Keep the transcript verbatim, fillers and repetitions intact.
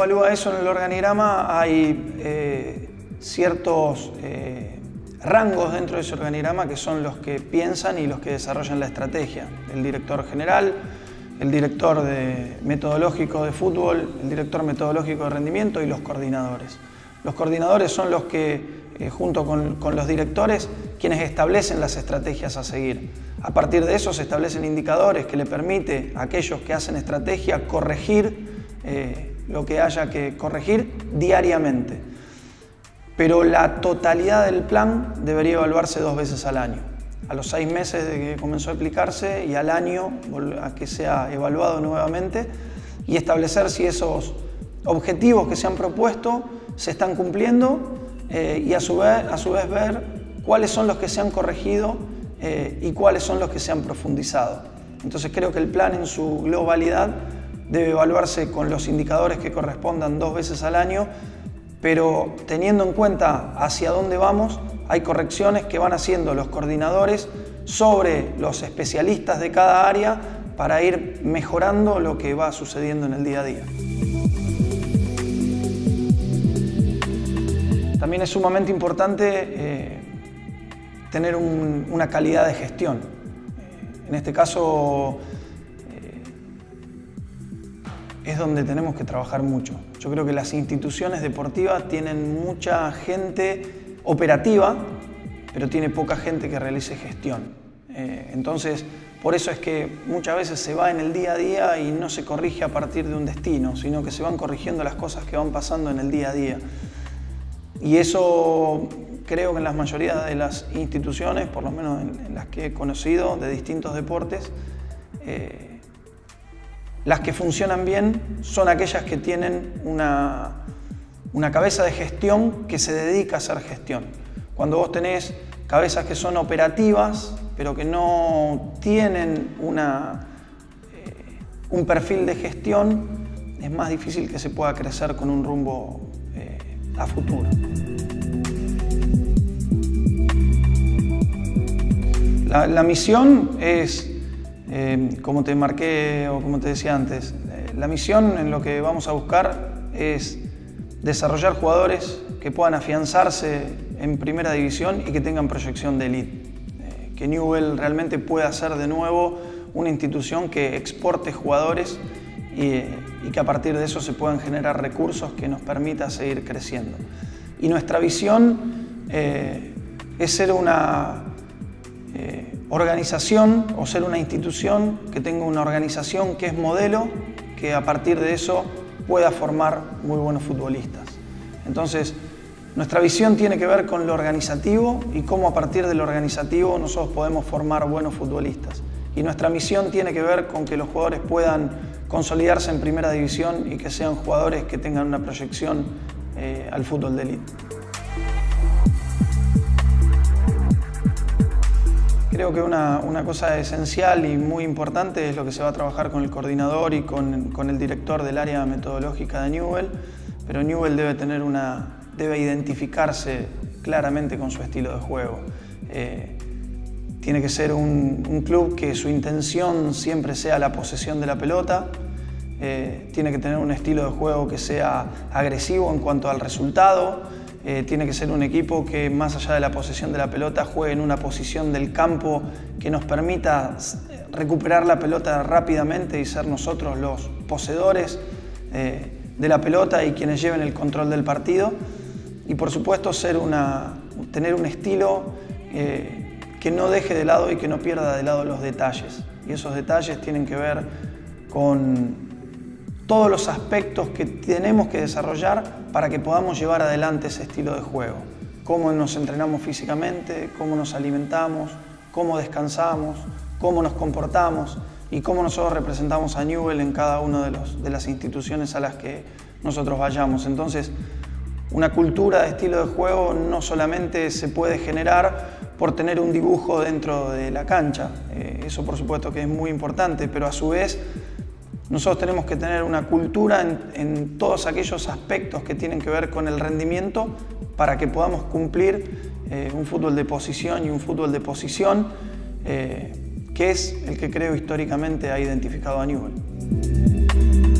evalúa eso en el organigrama, hay eh, ciertos eh, rangos dentro de ese organigrama que son los que piensan y los que desarrollan la estrategia. El director general, el director de metodológico de fútbol, el director metodológico de rendimiento y los coordinadores. Los coordinadores son los que, eh, junto con, con los directores, quienes establecen las estrategias a seguir. A partir de eso se establecen indicadores que le permite a aquellos que hacen estrategia corregir eh, lo que haya que corregir diariamente. Pero la totalidad del plan debería evaluarse dos veces al año. A los seis meses de que comenzó a aplicarse y al año a que sea evaluado nuevamente y establecer si esos objetivos que se han propuesto se están cumpliendo eh, y a su vez, a su vez ver cuáles son los que se han corregido eh, y cuáles son los que se han profundizado. Entonces creo que el plan en su globalidad debe evaluarse con los indicadores que correspondan dos veces al año, pero teniendo en cuenta hacia dónde vamos, hay correcciones que van haciendo los coordinadores sobre los especialistas de cada área para ir mejorando lo que va sucediendo en el día a día. También es sumamente importante eh, tener un, una calidad de gestión. Eh, en este caso eh, es donde tenemos que trabajar mucho. Yo creo que las instituciones deportivas tienen mucha gente operativa, pero tiene poca gente que realice gestión. Eh, entonces, por eso es que muchas veces se va en el día a día y no se corrige a partir de un destino, sino que se van corrigiendo las cosas que van pasando en el día a día. Y eso creo que en la mayoría de las instituciones, por lo menos en, en las que he conocido de distintos deportes, eh, las que funcionan bien son aquellas que tienen una, una cabeza de gestión que se dedica a hacer gestión. Cuando vos tenés cabezas que son operativas, pero que no tienen una, eh, un perfil de gestión, es más difícil que se pueda crecer con un rumbo eh, a futuro. La, la misión es, eh, como te marqué o como te decía antes, eh, la misión en lo que vamos a buscar es desarrollar jugadores que puedan afianzarse en primera división y que tengan proyección de élite. Eh, que Newell realmente pueda ser de nuevo una institución que exporte jugadores y, y que a partir de eso se puedan generar recursos que nos permita seguir creciendo. Y nuestra visión eh, es ser una eh, organización o ser una institución que tenga una organización que es modelo, que a partir de eso pueda formar muy buenos futbolistas. Entonces, nuestra visión tiene que ver con lo organizativo y cómo a partir de lo organizativo nosotros podemos formar buenos futbolistas. Y nuestra misión tiene que ver con que los jugadores puedan consolidarse en primera división y que sean jugadores que tengan una proyección eh, al fútbol de élite. Creo que una, una cosa esencial y muy importante es lo que se va a trabajar con el coordinador y con, con el director del área metodológica de Newell, pero Newell debe tener una, debe identificarse claramente con su estilo de juego. Eh, tiene que ser un, un club que su intención siempre sea la posesión de la pelota, eh, tiene que tener un estilo de juego que sea agresivo en cuanto al resultado. Eh, tiene que ser un equipo que más allá de la posesión de la pelota juegue en una posición del campo que nos permita recuperar la pelota rápidamente y ser nosotros los poseedores eh, de la pelota y quienes lleven el control del partido. Y por supuesto ser una, tener un estilo eh, que no deje de lado y que no pierda de lado los detalles. Y esos detalles tienen que ver con todos los aspectos que tenemos que desarrollar para que podamos llevar adelante ese estilo de juego. Cómo nos entrenamos físicamente, cómo nos alimentamos, cómo descansamos, cómo nos comportamos y cómo nosotros representamos a Newell en cada una de, los, de las instituciones a las que nosotros vayamos. Entonces, una cultura de estilo de juego no solamente se puede generar por tener un dibujo dentro de la cancha, eh, eso por supuesto que es muy importante, pero a su vez nosotros tenemos que tener una cultura en, en todos aquellos aspectos que tienen que ver con el rendimiento para que podamos cumplir eh, un fútbol de posición y un fútbol de posición eh, que es el que creo históricamente ha identificado a Newell.